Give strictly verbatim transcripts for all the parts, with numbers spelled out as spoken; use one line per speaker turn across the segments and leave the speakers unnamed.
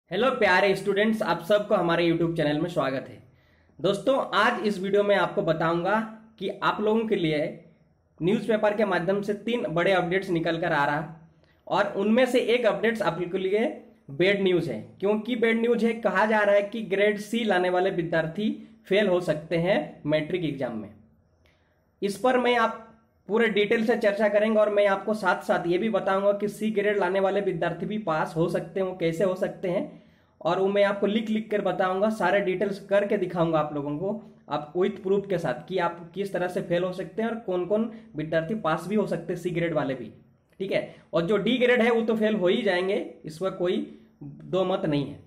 Hello प्यारे students, आप सबको हमारे यूट्यूब चैनल में स्वागत है। दोस्तों, आज इस वीडियो में आपको बताऊंगा कि आप लोगों के लिए न्यूज़पेपर के माध्यम से तीन बड़े अपडेट्स निकल कर आ रहा और उनमें से एक अपडेट्स आपके लिए बैड न्यूज़ है। क्योंकि बैड न्यूज़ है, कहा जा रहा है कि ग्रेड सी लाने वाले विद्यार्थी फेल हो सकते हैं मैट्रिक एग्जाम में। इस पर मैं आप पूरे डिटेल से चर्चा करेंगे और मैं आपको साथ साथ ये भी बताऊंगा कि सी ग्रेड लाने वाले विद्यार्थी भी पास हो सकते हैं, कैसे हो सकते हैं, और वो मैं आपको लिख लिख कर बताऊंगा, सारे डिटेल्स करके दिखाऊंगा आप लोगों को, आप विथ प्रूफ के साथ कि आप किस तरह से फेल हो सकते हैं और कौन कौन विद्यार्थी पास भी हो सकते हैं सी ग्रेड वाले भी। ठीक है, और जो डी ग्रेड है वो तो फेल हो ही जाएंगे, इसमें कोई दो मत नहीं है।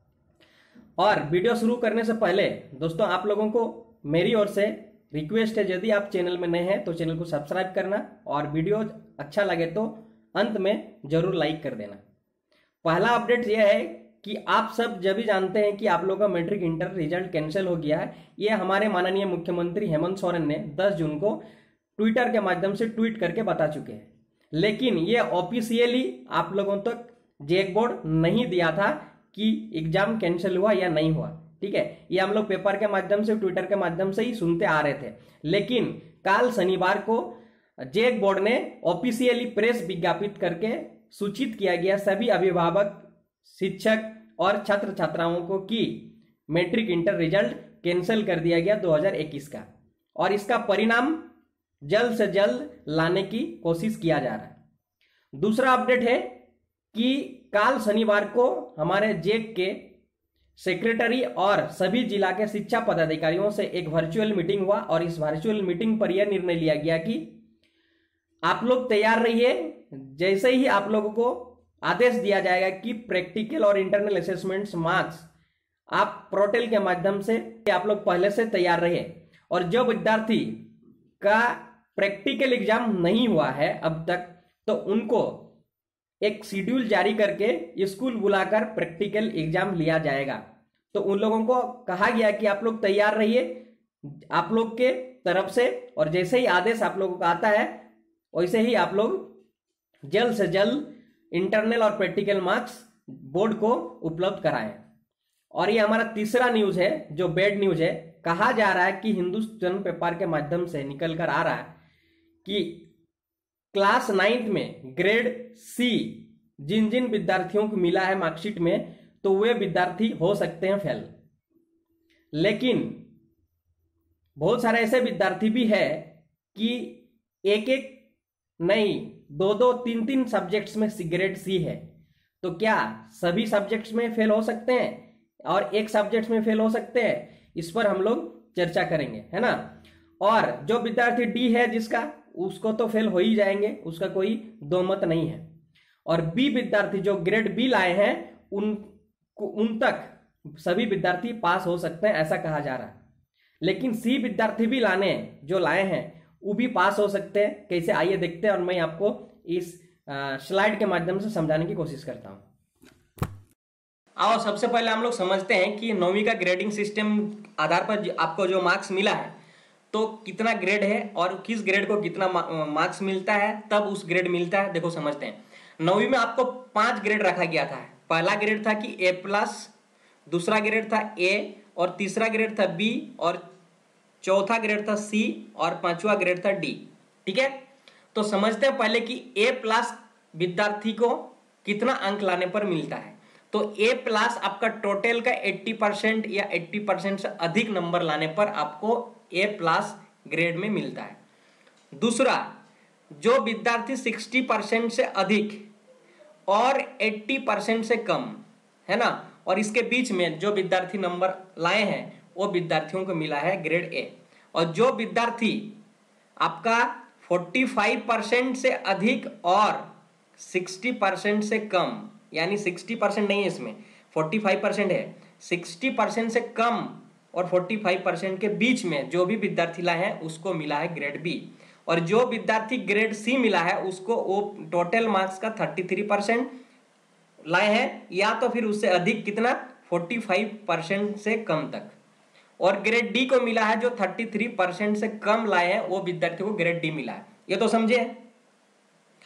और वीडियो शुरू करने से पहले दोस्तों, आप लोगों को मेरी ओर से रिक्वेस्ट है, यदि आप चैनल में नए हैं तो चैनल को सब्सक्राइब करना और वीडियो अच्छा लगे तो अंत में जरूर लाइक कर देना। पहला अपडेट यह है कि आप सब जब भी जानते हैं कि आप लोगों का मैट्रिक इंटर रिजल्ट कैंसिल हो गया है। ये हमारे माननीय मुख्यमंत्री हेमंत सोरेन ने दस जून को ट्विटर के माध्यम से ट्वीट करके बता चुके हैं, लेकिन ये ऑफिशियली आप लोगों तक जेक बोर्ड नहीं दिया था कि एग्जाम कैंसिल हुआ या नहीं हुआ। ठीक है, ये हम लोग पेपर के माध्यम से, ट्विटर के माध्यम से ही सुनते आ रहे थे, लेकिन कल शनिवार को जेक बोर्ड ने ऑफिशियली प्रेस विज्ञापित करके सूचित किया गया सभी अभिभावक, शिक्षक और छात्र छात्राओं को कि मैट्रिक इंटर रिजल्ट कैंसिल कर दिया गया दो हज़ार इक्कीस का, और इसका परिणाम जल्द से जल्द लाने की कोशिश किया जा रहा है। दूसरा अपडेट है कि कल शनिवार को हमारे जेक के सेक्रेटरी और सभी जिला के शिक्षा पदाधिकारियों से एक वर्चुअल मीटिंग हुआ और इस वर्चुअल मीटिंग पर यह निर्णय लिया गया कि आप लोग तैयार रहिए। जैसे ही आप लोगों को आदेश दिया जाएगा कि प्रैक्टिकल और इंटरनल असेसमेंट्स मार्क्स आप पोर्टल के माध्यम से, आप लोग पहले से तैयार रहिए। और जो विद्यार्थी का प्रैक्टिकल एग्जाम नहीं हुआ है अब तक, तो उनको एक शेड्यूल जारी करके स्कूल बुलाकर प्रैक्टिकल एग्जाम लिया जाएगा। तो उन लोगों को कहा गया कि आप लोग तैयार रहिए आप लोग के तरफ से, और जैसे ही आदेश आप लोगों का आता है वैसे ही आप लोग जल्द से जल्द इंटरनल और प्रैक्टिकल मार्क्स बोर्ड को उपलब्ध कराएं। और ये हमारा तीसरा न्यूज है जो बैड न्यूज है। कहा जा रहा है कि हिंदुस्तान पेपर के माध्यम से निकल कर आ रहा है कि क्लास नाइन्थ में ग्रेड सी जिन जिन विद्यार्थियों को मिला है मार्कशीट में, तो वे विद्यार्थी हो सकते हैं फेल। लेकिन बहुत सारे ऐसे विद्यार्थी भी है कि एक एक नहीं, दो दो तीन तीन सब्जेक्ट्स में ग्रेड सी है, तो क्या सभी सब्जेक्ट्स में फेल हो सकते हैं और एक सब्जेक्ट में फेल हो सकते हैं? इस पर हम लोग चर्चा करेंगे, है ना। और जो विद्यार्थी डी है जिसका, उसको तो फेल हो ही जाएंगे, उसका कोई दो मत नहीं है। और बी विद्यार्थी जो ग्रेड बी लाए हैं, उन उन तक सभी विद्यार्थी पास हो सकते हैं, ऐसा कहा जा रहा है। लेकिन सी विद्यार्थी भी लाने जो लाए हैं वो भी पास हो सकते हैं। कैसे, आइए देखते हैं, और मैं आपको इस स्लाइड के माध्यम से समझाने की कोशिश करता हूं। आओ, सबसे पहले हम लोग समझते हैं कि नौवीं का ग्रेडिंग सिस्टम आधार पर आपको जो मार्क्स मिला है, तो कितना ग्रेड है और किस ग्रेड को कितना मार्क्स मिलता है, तब उस ग्रेड मिलता है। देखो समझते हैं। नौवीं में आपको पांच ग्रेड रखा गया था। पहला ग्रेड था कि ए प्लस, दूसरा ग्रेड था ए, और तीसरा ग्रेड था बी, और चौथा ग्रेड था सी, और पांचवा ग्रेड था डी। ठीक है, तो समझते हैं पहले कि ए प्लस विद्यार्थी को कितना अंक लाने पर मिलता है। तो ए प्लस आपका टोटल का अस्सी परसेंट या अस्सी परसेंट से अधिक नंबर लाने पर आपको ए प्लस ग्रेड में मिलता है। दूसरा, जो विद्यार्थी साठ परसेंट से अधिक और अस्सी परसेंट से कम, है ना, और इसके बीच में जो विद्यार्थी नंबर लाए हैं वो विद्यार्थियों को मिला है ग्रेड ए। और जो विद्यार्थी आपका पैंतालीस परसेंट से अधिक और साठ परसेंट से कम, यानी साठ परसेंट नहीं है इसमें, पैंतालीस परसेंट है, साठ परसेंट से कम और पैंतालीस परसेंट के बीच में जो भी विद्यार्थी लाए हैं उसको मिला है ग्रेड बी। और जो विद्यार्थी ग्रेड सी मिला है उसको वो टोटल मार्क्स का तैंतीस परसेंट लाए हैं, या तो फिर उससे अधिक, कितना, पैंतालीस परसेंट से कम तक। और ग्रेड डी को मिला है जो तैंतीस परसेंट से कम लाए हैं, वो विद्यार्थी को ग्रेड डी मिला है। ये तो समझे।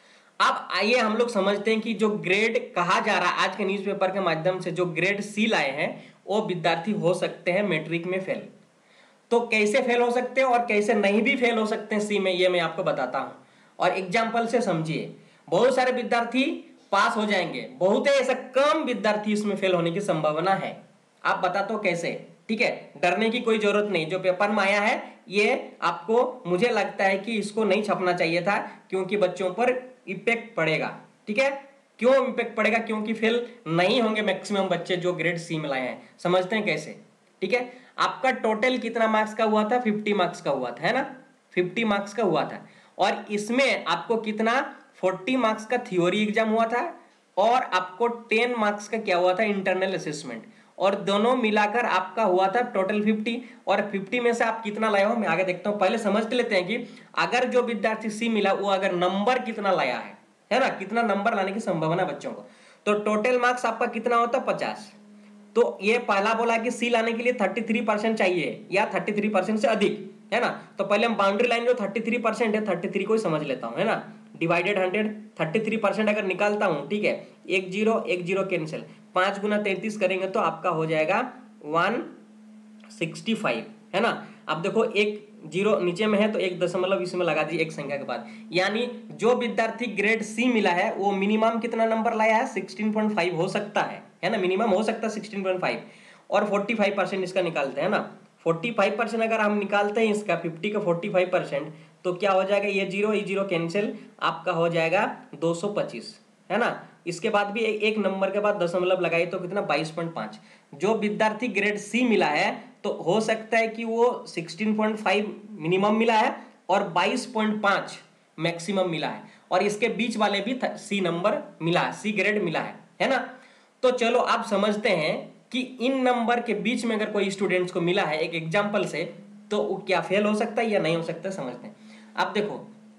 अब आइए हम लोग समझते हैं कि जो ग्रेड कहा जा रहा है आज के न्यूज़पेपर के माध्यम से, जो ग्रेड सी लाए हैं वो विद्यार्थी हो सकते हैं मैट्रिक में फेल। तो कैसे फेल हो सकते हैं और कैसे नहीं भी फेल हो सकते हैं सी में, ये मैं आपको बताता हूं और एग्जाम्पल से समझिए। बहुत सारे विद्यार्थी पास हो जाएंगे, बहुत ही ऐसा कम विद्यार्थी इसमें फेल होने की संभावना है। आप बता तो कैसे, ठीक है, डरने की कोई जरूरत नहीं। जो पेपर में आया है ये आपको, मुझे लगता है कि इसको नहीं छपना चाहिए था, क्योंकि बच्चों पर इफेक्ट पड़ेगा। ठीक है, क्यों इफेक्ट पड़ेगा? क्योंकि फेल नहीं होंगे मैक्सिमम बच्चे जो ग्रेड सी में लाए हैं। समझते हैं कैसे? ठीक है, आपका टोटल कितना मार्क्स का हुआ था? फिफ्टी मार्क्स का हुआ था, है ना, फिफ्टी मार्क्स का हुआ था। और इसमें आपको कितना, फोर्टी मार्क्स का थ्योरी एग्जाम हुआ था और आपको टेन मार्क्स का क्या हुआ था, इंटरनल असेसमेंट, और दोनों मिलाकर आपका हुआ था टोटल फिफ्टी। और फिफ्टी में से आप कितना लाए हो मैं आगे देखता हूं, पहले समझ लेते हैं कि अगर जो विद्यार्थी सी मिला वो अगर नंबर कितना लाया है, है ना, कितना नंबर लाने की संभावना बच्चों को। तो टोटल मार्क्स आपका कितना होता है, पचास। तो ये पहला बोला कि सी लाने के लिए तैंतीस परसेंट चाहिए या तैंतीस परसेंट से अधिक, है ना। तो पहले हम बाउंड्री लाइन जो तैंतीस परसेंट है, तैंतीस को ही समझ लेता हूं, है ना, डिवाइडेड हंड्रेड, तैंतीस परसेंट अगर निकालता हूं, ठीक है, एक जीरो एक जीरो कैंसिल, पांच गुना तैंतीस करेंगे तो आपका हो जाएगा वन सिक्सटी फाइव, है ना। अब देखो एक जीरो नीचे में है तो एक दशमलव इसमें लगा दी एक संख्या के बाद, यानी जो विद्यार्थी ग्रेड सी मिला है वो मिनिमम कितना नंबर लाया है, सोलह पॉइंट फाइव हो सकता है, है ना, मिनिमम हो सकता है सोलह पॉइंट फाइव। और पैंतालीस परसेंट इसका निकालते हैं ना, पैंतालीस परसेंट अगर हम निकालते हैं इसका, फिफ्टी का पैंतालीस परसेंट, तो क्या हो जाएगा, ये जीरो ये जीरो कैंसिल, आपका हो जाएगा दो सौ पच्चीस, है ना। इसके बाद भी एक नंबर के बाद दशमलव लगाई तो कितना, बाईस पॉइंट पाँच। जो विद्यार्थी ग्रेड सी मिला है तो हो सकता है कि वो सोलह पॉइंट फाइव मिनिमम मिला है और बाईस पॉइंट पाँच मैक्सिमम मिला है, और इसके बीच वाले भी सी नंबर मिला है, सी ग्रेड मिला है, है ना। तो चलो आप समझते हैं कि इन नंबर के बीच में अगर कोई स्टूडेंट्स को मिला है एक एग्जाम्पल से, तो वो क्या फेल हो सकता है या नहीं हो सकता, समझते हैं। अब देखो,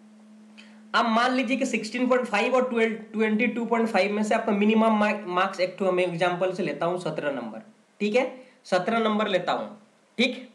अब मान लीजिए कि सोलह पॉइंट फाइव और बाईस पॉइंट फाइव में से आपका मिनिमम मार्क्स, एक तो मैं एग्जांपल से लेता हूं सत्रह नंबर, ठीक है, सत्रह नंबर लेता हूं, ठीक।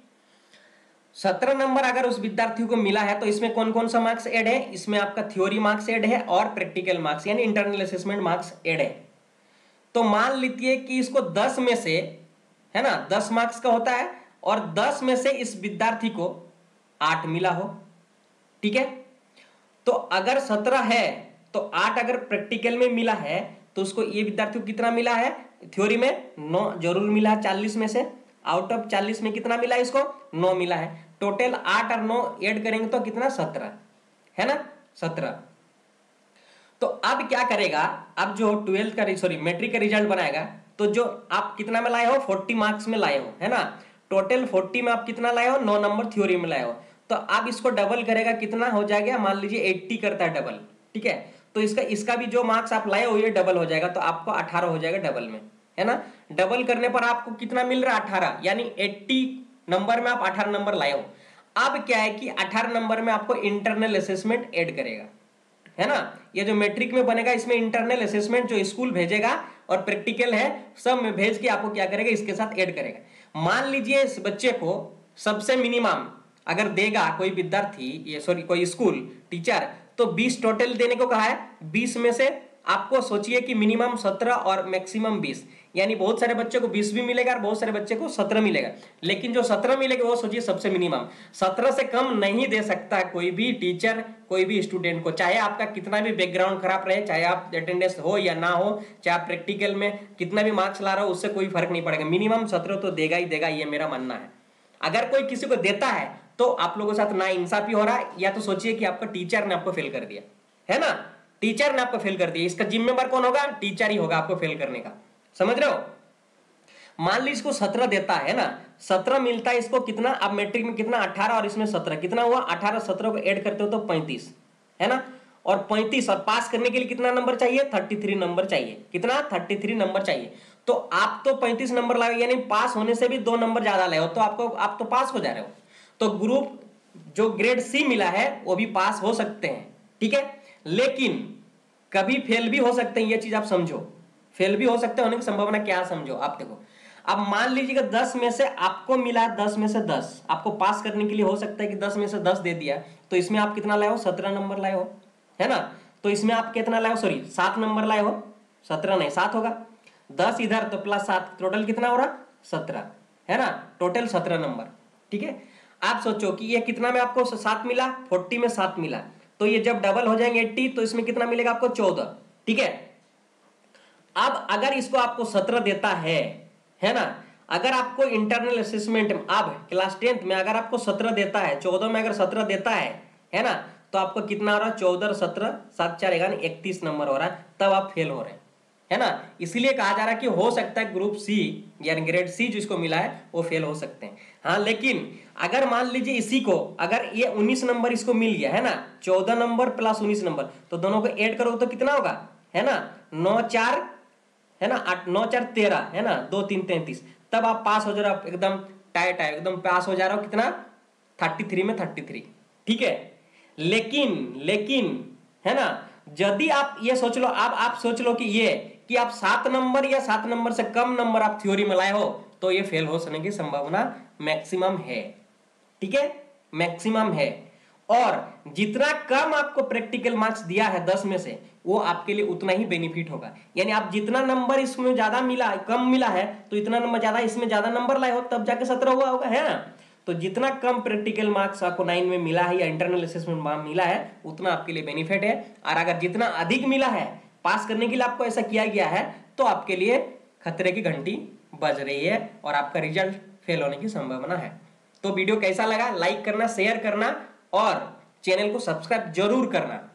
सत्रह नंबर अगर उस विद्यार्थी को मिला है तो इसमें कौन कौन सा मार्क्स ऐड है, इसमें आपका थ्योरी मार्क्स ऐड है और प्रैक्टिकल मार्क्स यानी इंटरनल असेसमेंट मार्क्स ऐड है। तो मान लीजिए कि इसको दस में से, है ना, दस मार्क्स का होता है और दस में से इस विद्यार्थी को आठ मिला हो, ठीक है। तो अगर सत्रह है तो आठ अगर प्रैक्टिकल में मिला है तो उसको, ये विद्यार्थी को कितना मिला है, थ्योरी में नौ जरूर मिला है, चालीस में से आउट ऑफ चालीस में कितना मिला है इसको, नौ मिला है। टोटल आठ और नौ ऐड करेंगे तो कितना, सत्रह, है ना, सत्रह। तो अब क्या करेगा, अब जो ट्वेल्थ का सॉरी मैट्रिक का रिजल्ट बनाएगा, तो जो आप कितना में लाए हो, फोर्टी मार्क्स में लाए हो, है ना, टोटल फोर्टी में आप कितना लाए हो, नौ नंबर थ्योरी में लाए हो। तो अब इसको डबल करेगा, कितना हो जाएगा, मान लीजिए अस्सी करता है डबल, ठीक है। तो इसका इसका भी जो मार्क्स आप लाए हो ये डबल हो जाएगा, तो आपको अठारह हो जाएगा डबल में, है ना। डबल करने पर आपको कितना मिल रहा है, अठारह, यानी अस्सी नंबर में आप अठारह नंबर लाए हो। अब क्या है कि अठारह नंबर में आपको इंटरनल असेसमेंट ऐड करेगा, है ना। ये जो मैट्रिक में बनेगा इसमें इंटरनल असेसमेंट जो स्कूल भेजेगा और प्रैक्टिकल है सब में भेज के आपको क्या करेगा, इसके साथ ऐड करेगा। मान लीजिए इस बच्चे को सबसे मिनिमम अगर देगा कोई विद्यार्थी, ये सॉरी कोई स्कूल टीचर, तो बीस टोटल देने को कहा है, बीस में से आपको सोचिए कि मिनिमम सत्रह और मैक्सिमम बीस, यानी बहुत सारे बच्चे को बीस भी मिलेगा और बहुत सारे बच्चे को सत्रह मिलेगा, लेकिन जो सत्रह मिलेगा वो सोचिए सबसे मिनिमम, सत्रह से कम नहीं दे सकता कोई भी टीचर कोई भी स्टूडेंट को, चाहे आपका कितना भी बैकग्राउंड खराब रहे, चाहे आप अटेंडेंस हो या ना हो, चाहे आप प्रैक्टिकल में कितना भी मार्क्स ला रहा हो, उससे कोई फर्क नहीं पड़ेगा, मिनिमम सत्रह तो देगा ही देगा, ये मेरा मानना है। अगर कोई किसी को देता है तो आप लोगों के साथ ना इंसाफी हो रहा है, या तो सोचिए कि आपका टीचर ने आपको फेल कर दिया, है ना, टीचर ने आपको फेल कर दिया, इसका जिम्मेदार कौन होगा, टीचर ही होगा आपको फेल करने का, समझ रहे हो। मान लीजिए इसको सत्रह देता है ना, सत्रह मिलता है इसको कितना, अब मैट्रिक में कितना, अठारह और इसमें सत्रह, कितना हुआ, अठारह सत्रह को ऐड करते हो तो पैंतीस, है ना, और पैंतीस, और पास करने के लिए कितना नंबर चाहिए, तैंतीस नंबर चाहिए, कितना, तैंतीस नंबर चाहिए। तो आप तो पैंतीस नंबर लाए, यानी पास होने से भी दो नंबर ज्यादा लाए हो, तो आपको आप तो पास हो जा रहे हो। तो ग्रुप जो ग्रेड सी मिला है वो भी पास हो सकते हैं, ठीक है, लेकिन कभी फेल भी हो सकते हैं, ये चीज आप समझो, फेल भी हो सकते हैं, होने की संभावना क्या समझो आप। देखो अब मान लीजिएगा दस में से आपको मिला, दस में से दस आपको पास करने के लिए हो सकता है कि दस में से दस दे दिया, तो इसमें आप कितना लाए हो, सत्रह नंबर लाए हो, है ना। तो इसमें आप कितना लाए हो, सॉरी सात नंबर लाए हो, सत्रह नहीं सात होगा, दस इधर तो प्लस सात, टोटल कितना हो रहा, सत्रह, है ना, टोटल सत्रह नंबर। ठीक है, आप सोचो कि ये कितना में आपको सात मिला, फोर्टी में सात मिला, तो ये जब डबल हो जाएंगे एट्टी तो इसमें कितना मिलेगा आपको, चौदह। ठीक है, अब अगर इसको आपको सत्रह देता है है ना, अगर आपको इंटरनल असेसमेंट में अब क्लास टेंथ में अगर आपको सत्रह देता है, चौदह में अगर सत्रह देता है है ना, तो आपको कितना हो रहा है, चौदह सत्रह सात चार ग्यारह इकतीस नंबर हो रहा है, तब आप फेल हो रहे हैं, है ना। इसलिए कहा जा रहा है कि हो सकता है ग्रुप सी यानी ग्रेड सी जिसको मिला है वो फेल हो सकते हैं। हाँ, लेकिन अगर मान लीजिए इसी को अगर ये उन्नीस नंबर इसको मिल गया है ना, चौदह नंबर प्लस उन्नीस नंबर, तो दोनों को ऐड करो तो कितना होगा, है ना, नौ चार है ना, आठ नौ चार तेरह, है ना, दो तीन तैंतीस, तब आप पास हो जा रहे हो, एकदम टाइट है, एकदम पास हो जा रहा हो, कितना, थर्टी थ्री में थर्टी थ्री। ठीक है, लेकिन लेकिन है ना, यदि आप ये सोच लो, अब आप सोच लो कि ये कि आप सात नंबर या सात नंबर से कम नंबर आप थ्योरी में लाए हो, तो ये फेल हो सकने की संभावना मैक्सिमम है। ठीक है, मैक्सिमम है। और जितना कम आपको प्रैक्टिकल मार्क्स दिया है दस में से, वो आपके लिए उतना ही बेनिफिट होगा। यानी आप जितना नंबर इसमें ज्यादा मिला, कम मिला है, तो इतना नंबर ज्यादा, इसमें ज्यादा नंबर लाए हो, तब जाके सत्रह हुआ होगा, है ना। तो जितना कम प्रैक्टिकल मार्क्स आपको नाइन में मिला है या इंटरनल असेसमेंट में मिला है, उतना आपके लिए बेनिफिट है। और अगर जितना अधिक मिला है, पास करने के लिए आपको ऐसा किया गया है, तो आपके लिए खतरे की घंटी बज रही है और आपका रिजल्ट फेल होने की संभावना है। तो वीडियो कैसा लगा, लाइक करना, शेयर करना और चैनल को सब्सक्राइब जरूर करना।